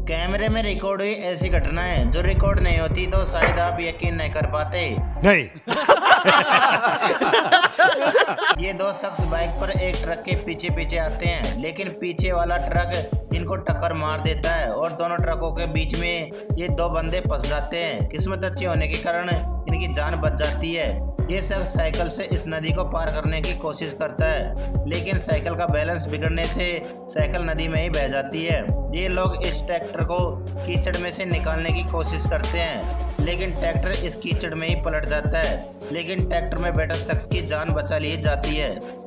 कैमरे में रिकॉर्ड हुई ऐसी घटनाएं जो रिकॉर्ड नहीं होती तो शायद आप यकीन नहीं कर पाते। नहीं। ये दो शख्स बाइक पर एक ट्रक के पीछे पीछे आते हैं, लेकिन पीछे वाला ट्रक इनको टक्कर मार देता है और दोनों ट्रकों के बीच में ये दो बंदे फंस जाते हैं। किस्मत अच्छी होने के कारण इनकी जान बच जाती है। ये शख्स साइकिल से इस नदी को पार करने की कोशिश करता है, लेकिन साइकिल का बैलेंस बिगड़ने से साइकिल नदी में ही बह जाती है। ये लोग इस ट्रैक्टर को कीचड़ में से निकालने की कोशिश करते हैं, लेकिन ट्रैक्टर इस कीचड़ में ही पलट जाता है, लेकिन ट्रैक्टर में बैठा शख्स की जान बचा ली जाती है।